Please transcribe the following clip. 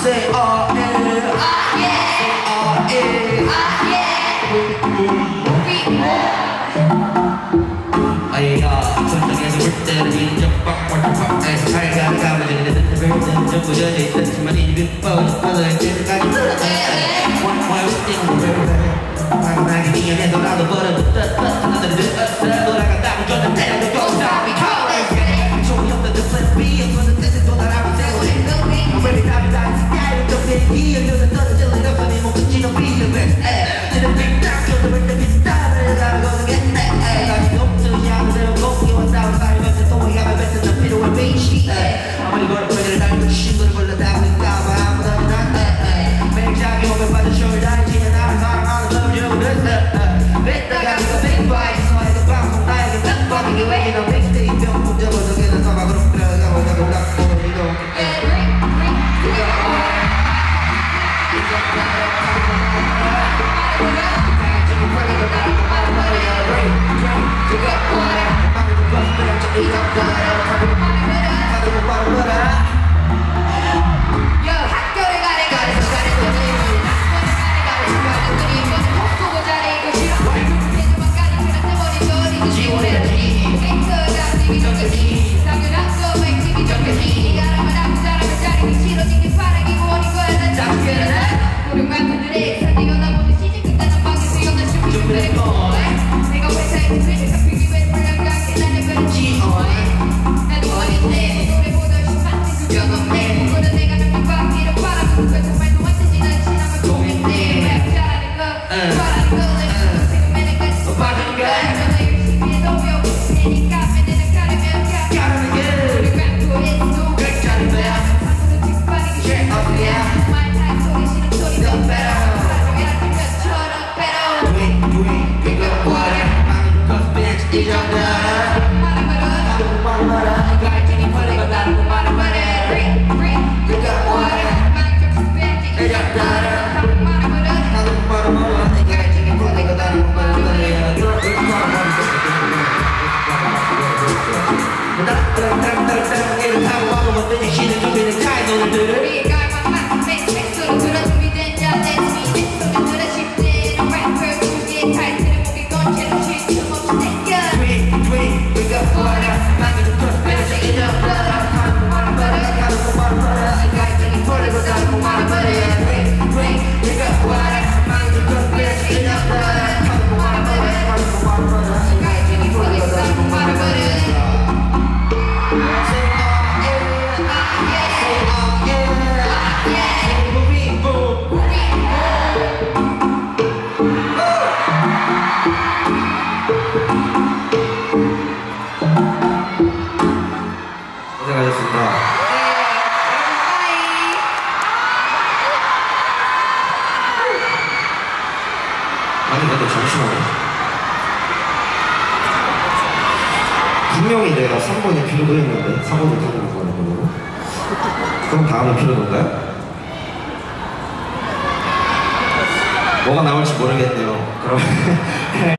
Say oh yeah, 아 예, oh yeah, 아 예. 아이야 설정에서 볼 때는 인정박 꼴깍에서 살가 가면은 는 전부 젖어 있었지만 입이 뻗어질 때까지 One more thing 마지막에 미안해도 나도 버려붙었어 너들이 늦었어 돌아간다고 줬는 때도 Don't stop me calling 종이 없는 그 plan B 없어서 뜻을 또 날아가 세우는 Baby 답이 다 있어 좀 내기 여기서 떨어질 일 없어 네 몸은 지는 비는 왜 너는 틱딱 쫓아볼 때 비슷한 나를 거두겠네 아직 없으냐 그대로 공기와 싸운 삶에서 동의감을 뱉는 필요한 비시 아무리 걸음걸이를 달고 신부를 불러다보니까 아무나 매일 자기 몸에 빠져 쇼를 지내 나를 사랑하는 love you 뱉다가 네가 big vibe 너에게 방송 나에게 딱 빠지게 왜너 믹스테이프 병풍 접어서게는 서막으로 끌어가고 가고 락고 아니 근데 잠시만요. 분명히 내가 3번에 필요도 했는데 4번을 타고 가는 거고 그럼 다음에 필요던가요? 뭐가 나올지 모르겠네요. 그럼